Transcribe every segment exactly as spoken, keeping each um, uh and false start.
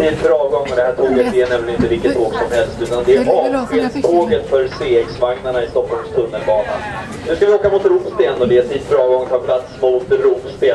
tid för avgång och det här tåget är nämligen inte vilket tåg som helst utan det är avskedståget för C X-vagnarna i Stockholms tunnelbana. Nu ska vi åka mot Ropsten och det är tid för avgång ta plats mot Ropsten.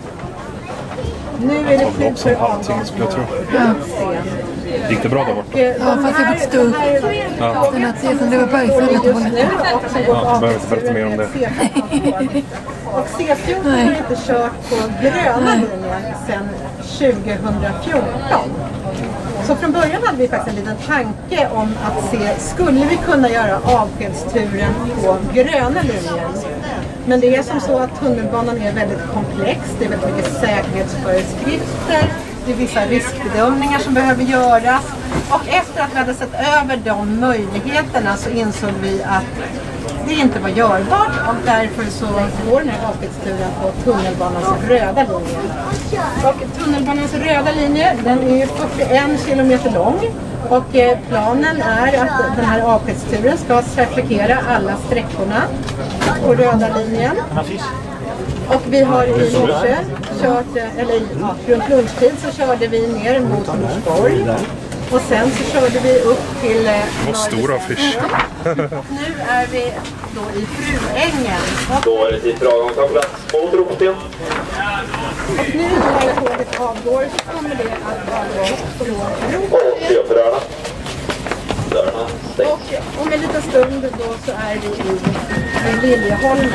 Nu är det tid för avgång skulle jag tro. Gick det bra där borta? Ja, fast jag fick stå upp. Ja. Den att det, det var bergfället och hållet. Ja, behöver inte berätta mer om det. Och C fjorton har inte kört på gröna linjen sedan tjugohundrafjorton. Så från början hade vi faktiskt en liten tanke om att se, skulle vi kunna göra avskedsturen på gröna linjen? Men det är som så att tunnelbanan är väldigt komplex, det är väldigt mycket säkerhetsföreskrifter, det är vissa riskbedömningar som behöver göras. Och efter att vi hade sett över de möjligheterna så insåg vi att det inte var görbart och därför så går den här avskedsturen på tunnelbanans röda linje. Och tunnelbanans röda linje, den är fyrtioen kilometer lång och planen är att den här avskedsturen ska trafikera alla sträckorna på röda linjen. Och vi har i morse kört, eller ja, runt lunchtid så körde vi ner mot Norsborg. Och sen så körde vi upp till eh, Vad stor affisch. Nu är vi då i Fruängen. Då är det tid för avgång ta plats mot Ropsten. Och nu när tåget avgår så kommer det att avgå från Ropsten. Och se upp dörrarna. Dörrarna stängs. Och om en liten stund då så är vi i, i Liljeholmen.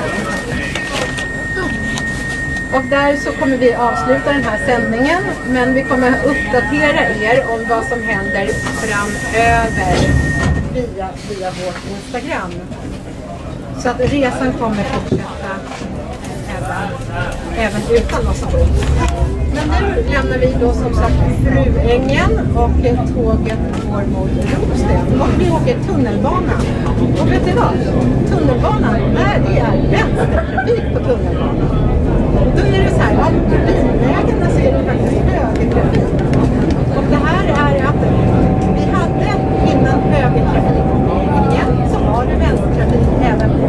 Och där så kommer vi avsluta den här sändningen, men vi kommer uppdatera er om vad som händer framöver via, via vårt Instagram. Så att resan kommer fortsätta även, även utan oss. Men nu lämnar vi då som sagt Fruängen och tåget går mot Ropsten. Och vi åker tunnelbanan. Och vet ni vad? Tunnelbanan, där det är vänstertrafik på tunnelbanan. Då är det så här, om bilvägarna så är det faktiskt högertrafik. Och det här är att vi hade innan högertrafiken så var det vänstertrafik även på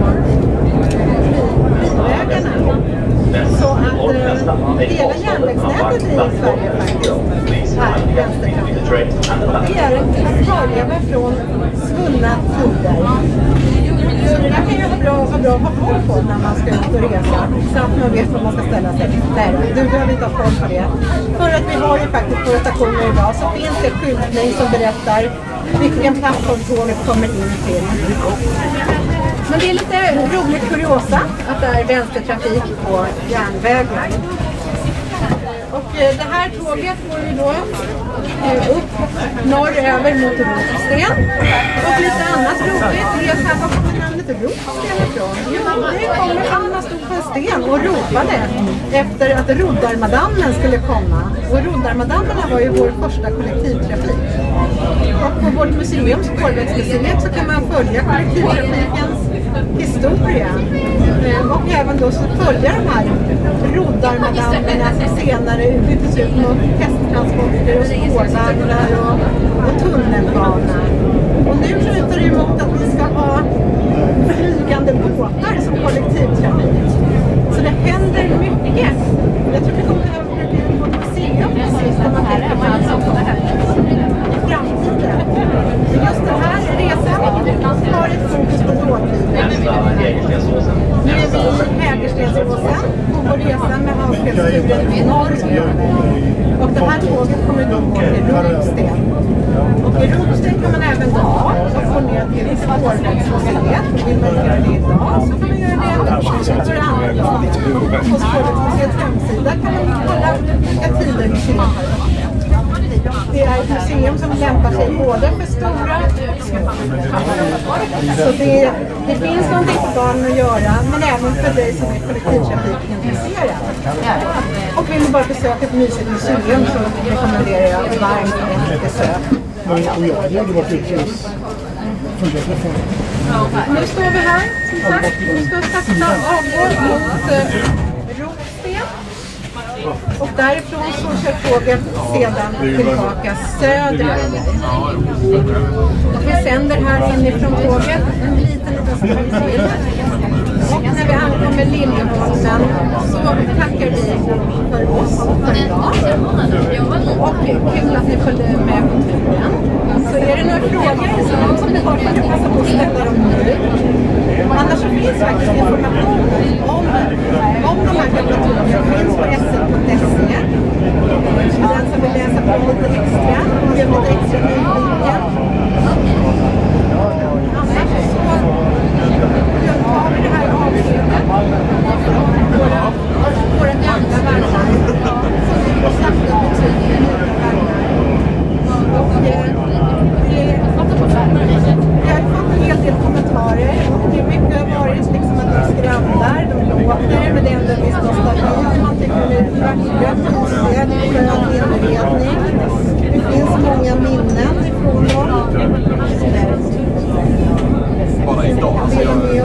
bilvägarna. Så att eh, hela järnvägsnätet i Sverige faktiskt är vänstertrafik. Och det är en kvarleva från svunna tider. Så det där kan ju vara bra, vara bra att ha koll på när man ska ut och resa. Så att man vet var man ska ställa sig. Nej, du behöver inte ha koll på det. För att vi har ju faktiskt på stationer idag så finns det skyltning som berättar vilken plattform tåget kommer in till. Men det är lite roligt kuriosa att det är vänstertrafik på järnvägen. Och det här tåget går ju då upp norröver mot Ropsten. Och lite annat roligt är så här, var kommer namnet Ropsten ifrån? Jo, det kommer från man stod på en sten och ropade efter att Roddarmadammen skulle komma. Och Roddarmadammerna var ju vår första kollektivtrafik. Och på vårt museum, Spårvägsmuseet, så kan man följa kollektivtrafikens historia. Och även då så följa de här Roddarmadammerna som senare byttes ut mot hästtransporter och spårvagnar och, och tunnelbana. Och nu skjuter det emot att vi ska ha flygande båtar som kollektivtrafik. Så det händer mycket. Jag tror det kommer att bli på ett museum precis när man tänker på det som kommer hända i framtiden. Just den här resan har ett fokus på dåtiden. Nu är vi i Hägerstensåsen på vår resa med avskedsturen i norröver. Och det här tåget kommer då gå till Ropsten. Och i Ropsten kan man även då få ner till Spårvägsmuseet. Vill man göra det idag så kan man göra det för andra dag. På Spårvägsmuseets hemsida kan man kolla vilka tider vi ser här. Det är ett museum som lämpar sig både för stora och små. Så det, det finns någonting för barnen att göra, men även för dig som är kollektivtrafikintresserad. Och vill du bara besöka ett mysigt museum så rekommenderar jag varmt ett besök. Och jag hade varit ute hos fungerar. Nu står vi här, som sagt. Nu ska vi sakta avgå mot Ropsten. Och därifrån så kör tåget sedan tillbaka söderöver. Och vi sänder här inifrån tåget en liten liten stund till. Och när vi ankommer Liljeholmen så tackar vi för oss för idag. Och kul att ni följde med på turen. Så är det några frågor som ni har kan passa på att ställa dem nu. Annars så finns faktiskt information om, om de här gamla tågen finns på s l punkt se. Den som vill läsa på lite extra och göra lite extra nyfiken. Annars så tar vi det här avsnittet våra, våra gamla vagnar som vi har sagt att betyder nya vagnar. Och det, det, vi har fått en hel del kommentarer och det är mycket har varit liksom att de skramlar, de låter, men det är ändå visst någon stabil. Man tycker det är vackra, mysiga, det är skön inredning. Det finns många minnen ifrån dem. Bara idag så jag har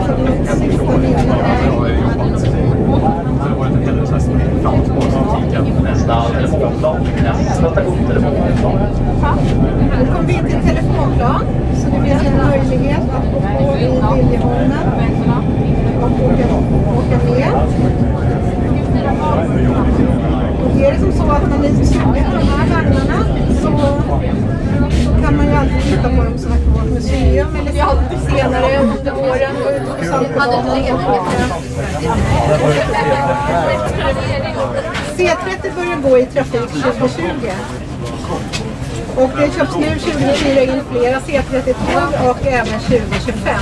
varit en hel del fram och tillbaka som kikar. Nästa telefonplan. Nästa station telefonplan. Nu kommer vi in till telefonplan så det finns en möjlighet att gå på i Liljeholmen och åka, åka med. Och är det som så att man är sugen på de här vagnarna så, så kan man ju alltid titta på dem som är på vårt museum eller senare under åren. C trettio börjar gå i trafik tjugo tjugo. Och det köps nu tjugo tjugofyra in flera C trettio-tåg och även tjugo tjugofem.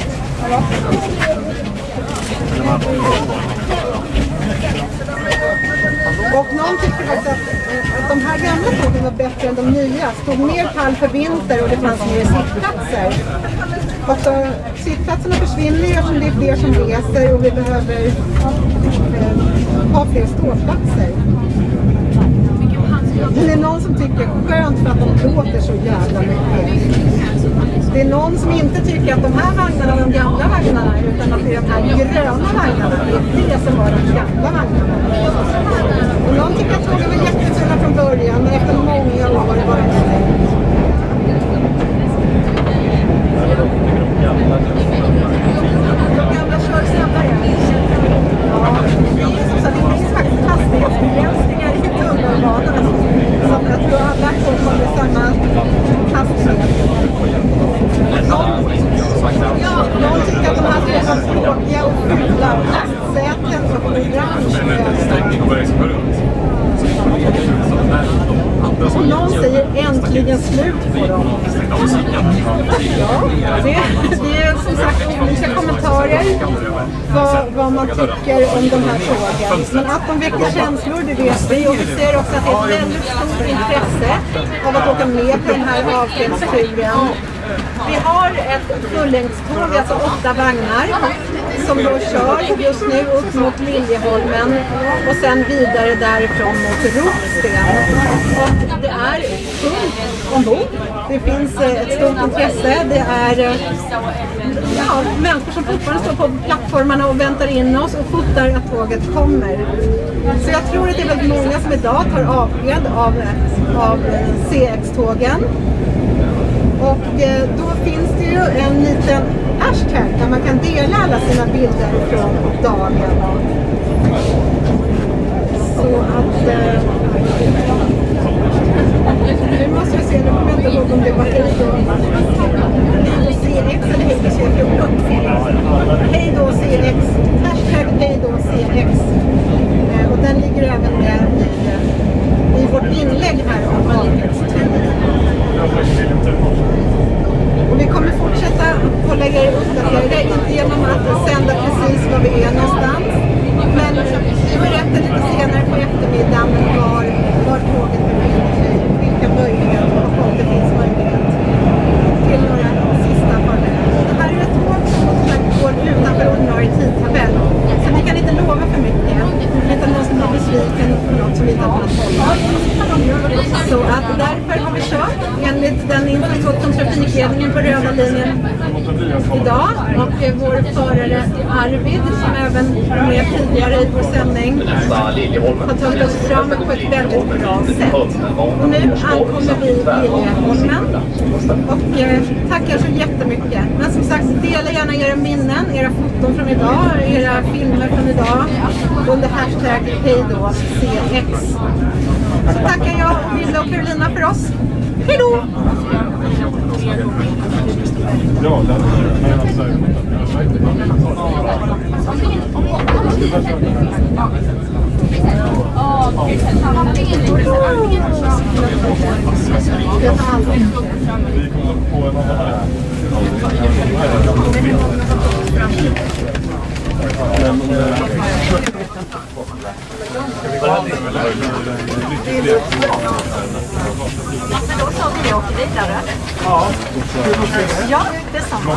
Och någon tycker också att, att de här gamla tågen var bättre än de nya. Stod mer pall för vinter och det fanns mer sittplatser. Och så, sittplatserna försvinner ju eftersom det är fler som reser och vi behöver eh, ha fler ståplatser. Men det är någon som tycker skönt för att de låter så jävla mycket. Det är någon som inte tycker att de här vagnarna är de gamla vagnarna utan att det är de här gröna vagnarna. Det är det som var de gamla vagnarna. Och någon tycker att tågen var jättefina från början men efter många år var det stängt. De gamla kör snabbare. Ja, det är ju så att det finns faktiskt hastighetsbegränsningar i tunnelbanorna. Så att jag tror alla tåg kommer samma hastighet. Ja, någon tycker att de här tågen är tråkiga och fula. Säten och orange. Och någon säger äntligen slut på dem. Ja, det, det är som sagt olika kommentarer vad, vad man tycker om de här tågen. Men att de väcker känslor, det vet vi. Och vi ser också att det är ett väldigt stort intresse av att åka med på den här avskedsturen. Vi har ett fullängdståg, alltså åtta vagnar, som då kör just nu upp mot Liljeholmen och sen vidare därifrån mot Ropsten. Och det är fullt ombord. Det finns ett stort intresse. Det är ja, människor som fortfarande står på plattformarna och väntar in oss och fotar att tåget kommer. Så jag tror att det är väldigt många som idag tar avsked av, av C X-tågen. Och eh, då finns det ju en liten hashtag där man kan dela alla sina bilder från dagen. Så att... Eh, nu måste vi se, nu kommer jag inte ihåg om det var hej då C X eller hej då C fjorton. Hej då C X, hashtag hej då C X. Eh, och den ligger även med i, i vårt inlägg här om valkretstiden. Och vi kommer fortsätta hålla er uppdaterade, inte genom att sända precis var vi är någonstans. Men vi berättar lite senare på eftermiddagen var, var tåget befinner sig, vilka möjligheter och om det finns möjlighet till några sista farväl. Det här är ett tåg som går utanför ordinarie tidtabell. Så vi kan inte lova för mycket, utan någon som blir besviken på något som vi inte har kunnat hålla. Så att därför har vi kört enligt den infrastruktur som trafikledningen på röda linjen idag. Och vår förare Arvid, som även var med tidigare i vår sändning, har tagit oss fram på ett väldigt bra sätt. Och nu ankommer vi Liljeholmen och eh, tackar så jättemycket. Men som sagt, dela gärna era minnen, era foton från idag, era filmer från idag under hashtag hejdå C X. Så tackar jag Wille och Carolina för oss. Hej då! Men då sa vi åker vidare. Ja. Ja, det är samma.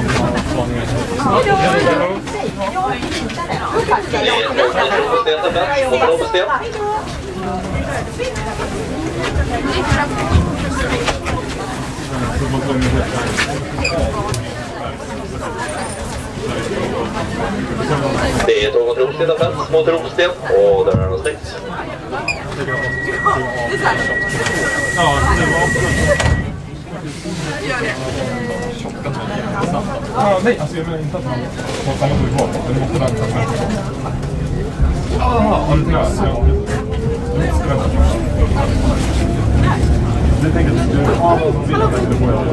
Det är tåg mot Ropsten, plats mot Ropsten och där är det stängt. Ja, det var ah, nej, alltså jag menar inte att man får samma sak kvar. Det måste vänta med. Ja, det tror jag. Det ska vänta. Det tänker jag att du har en bild där du får göra.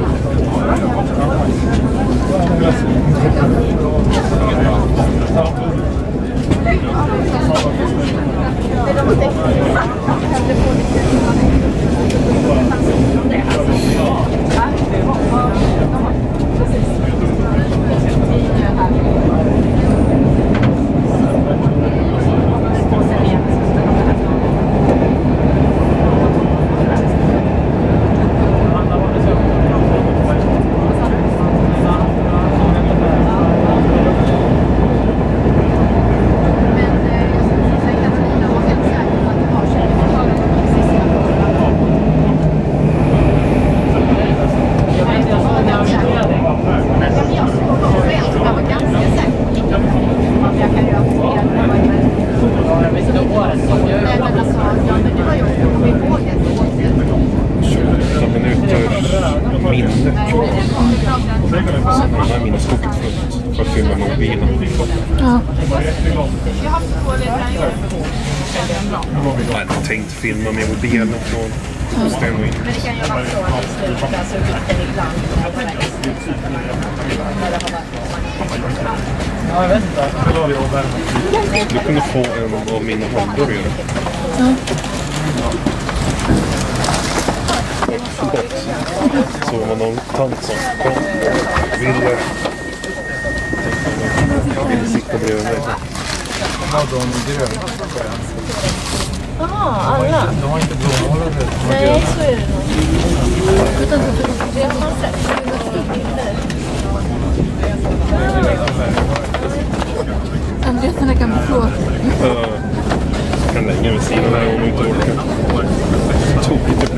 Jag hade tänkt filma med mobilen från Sten och in. Men det kan ju vara så att sluta så vikten ibland. Ja, jag vet inte. Du kunde få en av mina hamburgare. Ja. Gott. Så var någon tant som kom och ville ville sitta bredvid mig. Jaha, alla? De har inte blåmålar. Nej, så är det nog. Det har man sett. Andreas, den här gamla plåt. Jag kan länge med sidan här om jag inte orkar. Tokigt.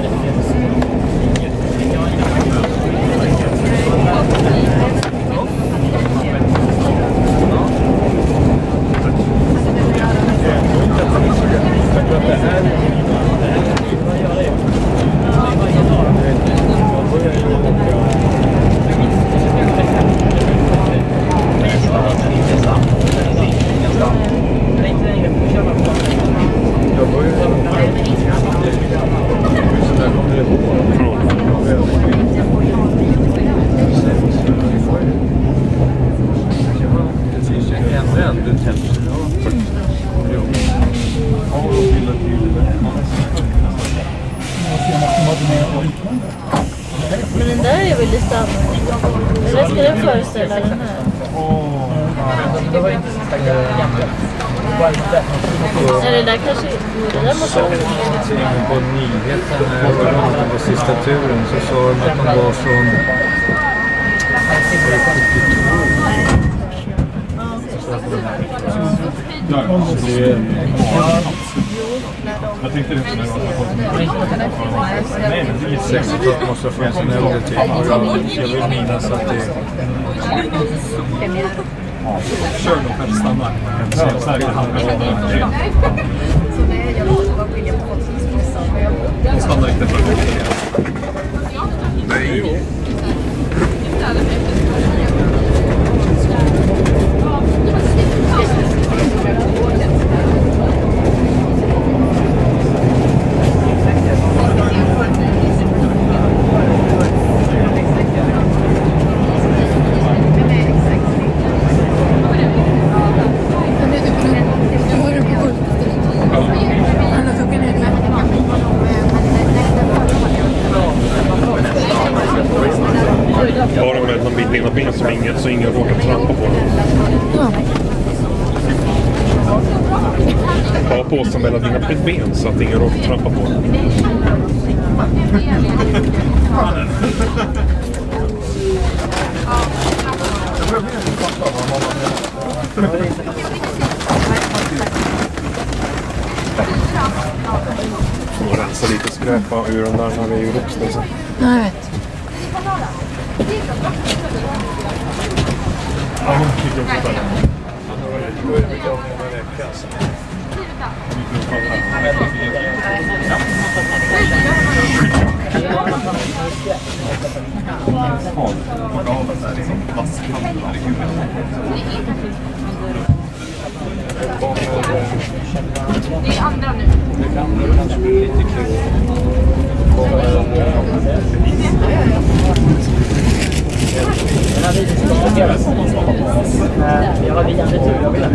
Men den där är väl lite annorlunda. Eller ska den föreställa den här? Är det där kanske... Det där måste vara... På nyheten på sista turen så sa de att de var från Ja, det är... Jag tänkte inte när jag var på nej, men det är sextiotalet måste ha funnits en äldre tid. Jag vill minnas att det... Kör då för att stanna. Så säkert halva tiden. Jag stannar inte för det. Nej. Har de med någon bit ena ben som ingen, så ingen råkar trampa på den. Ja. Ha påsen mellan dina ben så att ingen råkar trampa på den. Och rensa lite skräpa ur den där när det är ju uppställd. Ja, jag vet. Ja, hon tycker också det. Det är andra nu. Det kan kanske bli lite kul. Jag har vidare tur. Jag vill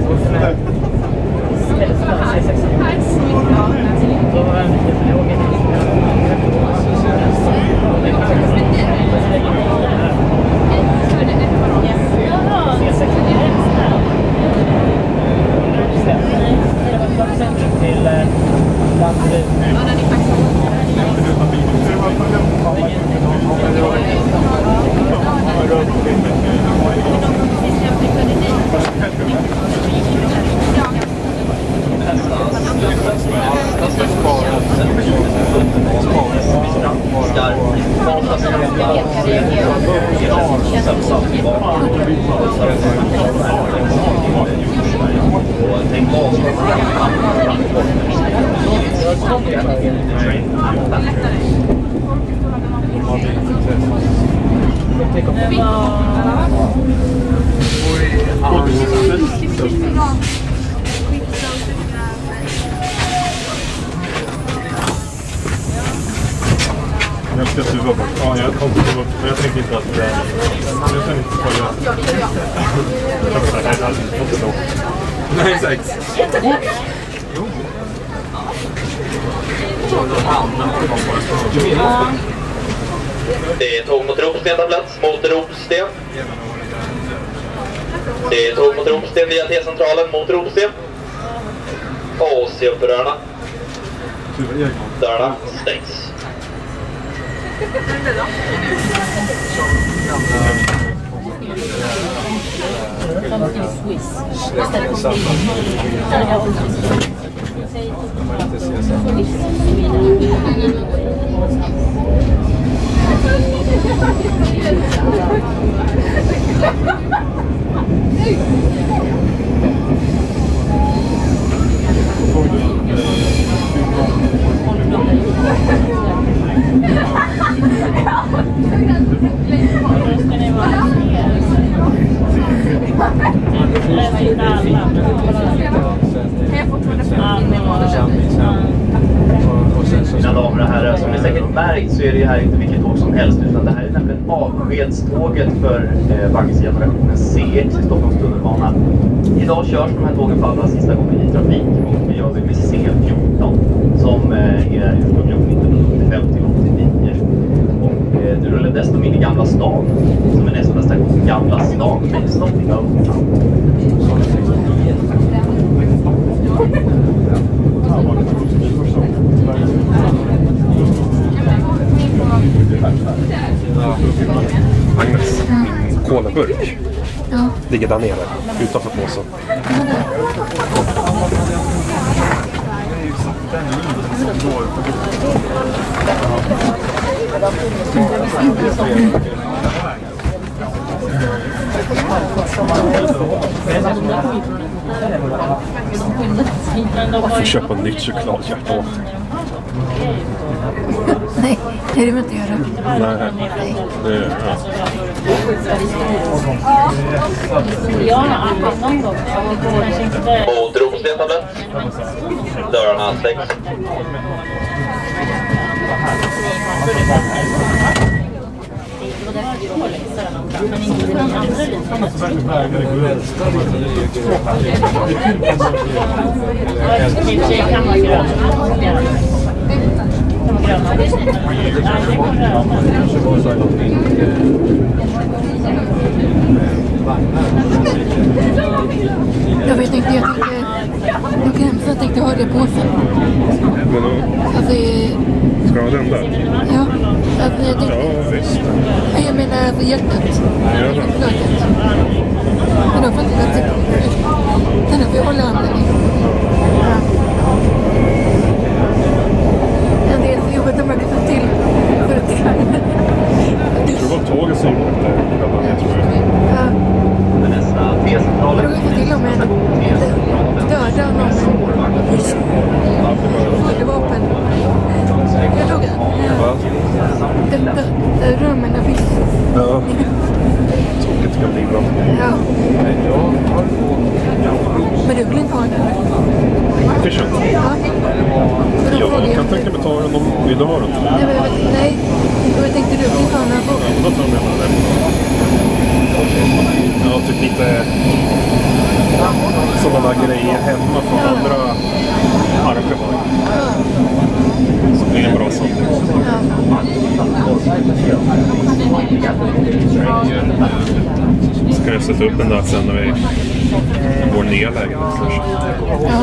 Jag ska suga bort. Ja, jag kommer suga bort. Men jag tänkte inte att det är... Jag tänkte inte på det. Jag tänkte att det är inte så. Nej, exakt. Det är tåg mot Ropsten på plats, mot Ropsten. Det är tåg mot Ropsten via T-centralen mot Ropsten. Och se upp dörrarna. Dörrarna stängs. Mina damer och herrar, som ni säkert märkt så är det här inte vilket tåg som helst, utan det här är nämligen avskedståget för eh, vagnsgenerationen C X i Stockholms tunnelbana. Idag körs de här tågen för allra sista gången i trafik och vi gör det med C fjorton som eh, är ursprungligen nittonhundraåttiofem till åttionio. Och eh, det rullar dessutom in i Gamla stan som är nästa station, Gamla stan med stoppning av Agnes, min kolaburk Ja. ligger där nere, utanför påsen. Jag får köpa ett nytt chokladhjärta. Nej, det vill inte göra. Nej, det är ja. Jag har aldrig någon gång. Kanske inte. Och dropsletablet. Dörrarna stängs. Men inte för de andra lite. I kan vara gröna. Jag vet inte, jag tänkte... Jag kan hemskt, jag tänkte ha det på sig. Men då Alltså... ska jag ha den där? Ja, alltså jag tänkte... Ja, visst. Jag menar alltså hjärtat. Ja. Förlåt. Men då får inte jag tycka... Den här får jag hålla handen i. Men det är så jobbigt att man kan få till för att det här. Jag tror bara tåget som gjorde det. Jag tror jag. Ja. Nästa T-centralen. Jag tror till och med döda någon fisk. Det vapen. Jag tog den. Den rör en fisk. Ja. Tråkigt kan bli ibland. Ja. Men du vill inte ha den? Fishen? Ja. Jag kan tänka mig ta den om idag då. Nej, men jag vet, nej. Jag tänkte du vill inte ha den här. Ja, då tar jag med den. Ja, typ lite sådana där grejer hemma från ja. andra arrangemang. Ja. Så blir det en bra sånt. Ja. Så kan jag sätta upp den där sen när vi går ner läget. Ja.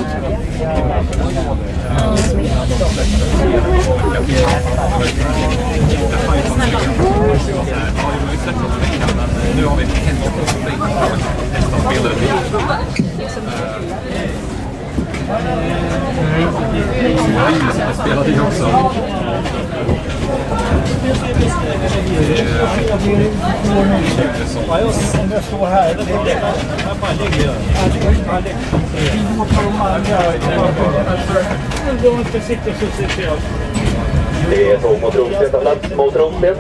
Nu har vi en spelare. Spelade ju också. Om jag står här, det är det. Här bara ligger jag. De inte sitter så sitter jag. Det är tåg mot Rosletablet. Mot Roslet.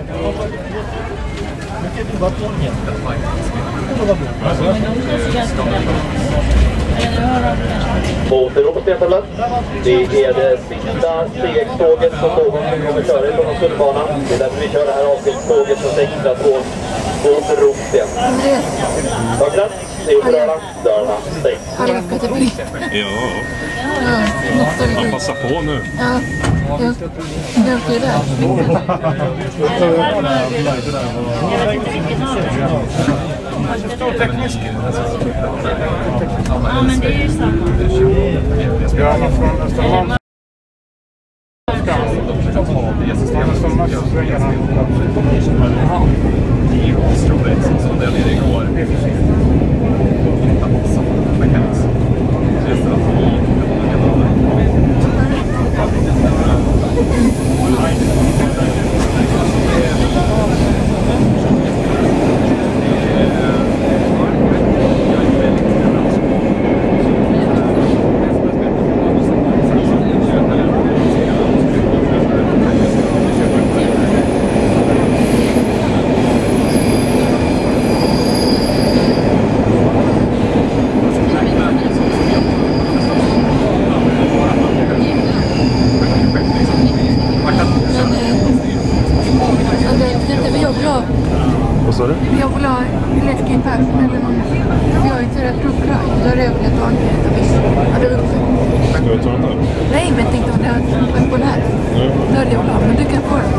Mot Rosletablet. Det är det sista C X-tåget som någonsin kommer köra i från Tunnelbanan. Det är därför vi kör det här avskiltståget från sexton två mot Roslet. Tack, det är dörrarna. Dörrarna stängs. Alla ska det bli. Ja. Ja, Man passar på nu. Ja, ja. Det är okej där. Ja, men det är ju samma. Ja, man får nästan vara. Som den är igår. Vad sa du? Jag vill ha Letkin Persson eller någon. Jag är inte rätt uppklar. Då är det väl ett tag. Ja, det är också. Ska jag ta den där? Nej, men jag tänkte om det var på den här. Då är det bra, men du kan få den.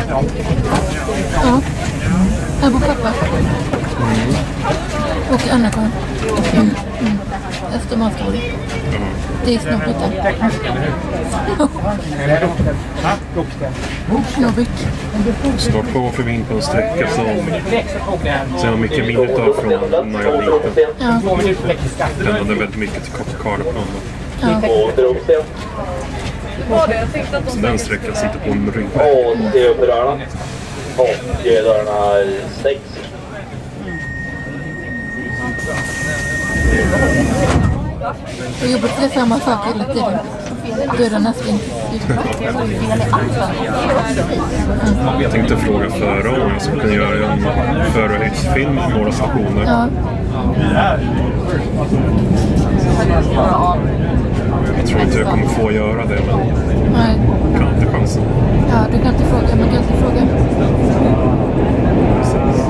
Ja. Här bor pappa. Mm. Och Anna-Karin. Mm. Mm. Efter matdagen. Mm. Det är snart lite. Jobbigt. Snart åker vi in på en sträcka som så jag har mycket minnet av från när jag var liten. Ja. Det hände väldigt mycket till Karlaplan. Ja. Så den sträckan sitter på en rygg. Och det är uppe dörrarna. Och dörrarna stängs. Jag jobbar till samma sak hela tiden. Dörrarna stängs. Jag tänkte fråga före om jag skulle kunna göra en förhöjdsfilm med några stationer. Ja. Jag tror inte jag kommer få göra det, men Nej. jag kan inte chansen. Ja, du kan inte fråga, men du kan inte fråga. Precis.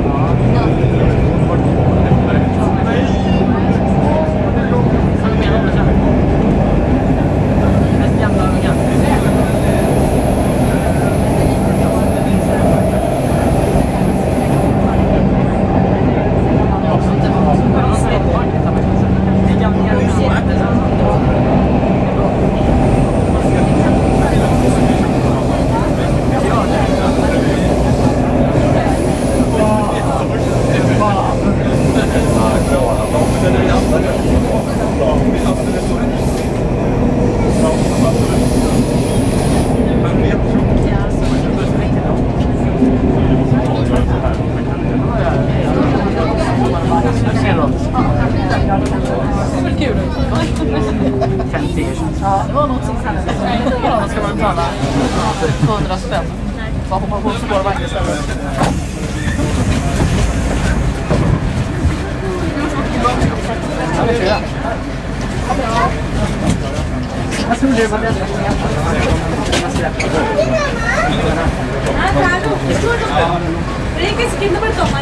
Ja, det var något som hände. Ja, ska man betala hundra spänn. Så hoppar på spårvagn istället. Jag tror det var det. Reka skind pardtoma.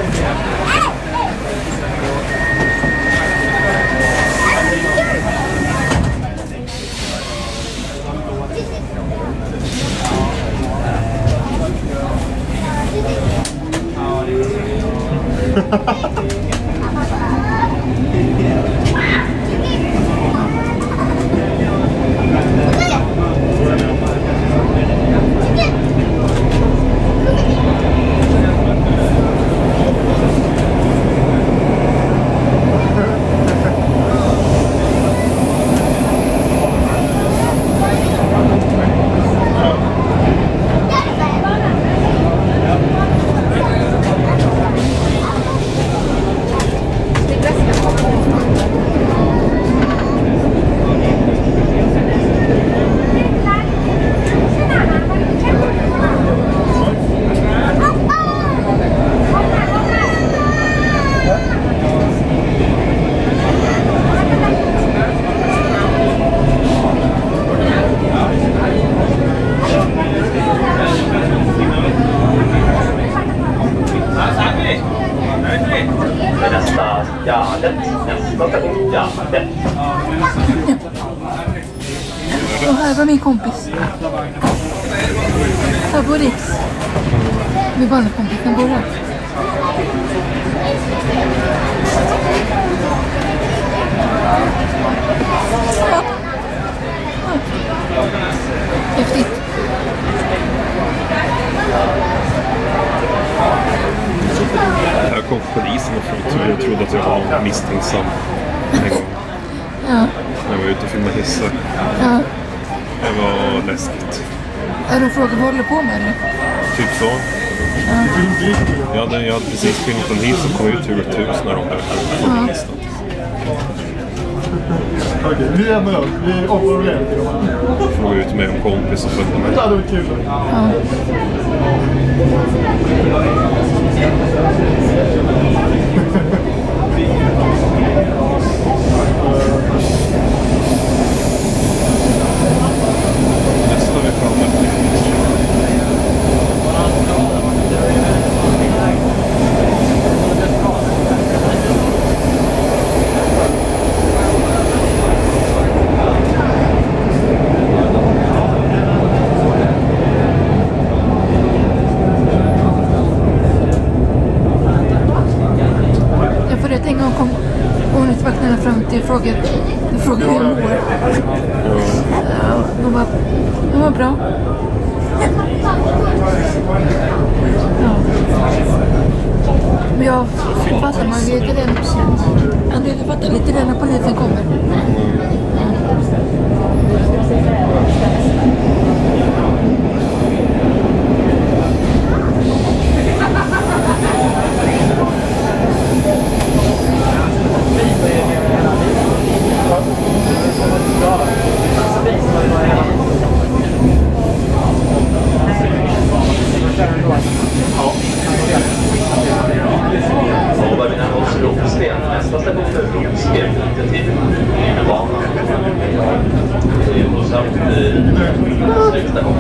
Nästa Gärdet. Nästa station Gärdet. Och här var min kompis. Här bor Riks. Min barnkompis, den bor här. Ja. Ja. Häftigt. Här kom polisen och folk jag trodde att jag var misstänksam en gång. Ja. Jag var ute och filmade hissar. Ja. Det var läskigt. Är de frågor vad håller du på med eller? Typ så. Ja. Jag hade, jag hade precis filmat en hiss och kom ut ur ett hus när de där kom Ja. listan. Okej, vi är med. Vi opererar till dem här. Jag var ute med en kompis och följde mig. Det hade varit kul. Ja. Nästa vi framme. Och samt slutstation.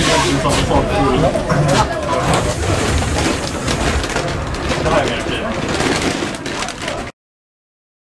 Det här är mer fint.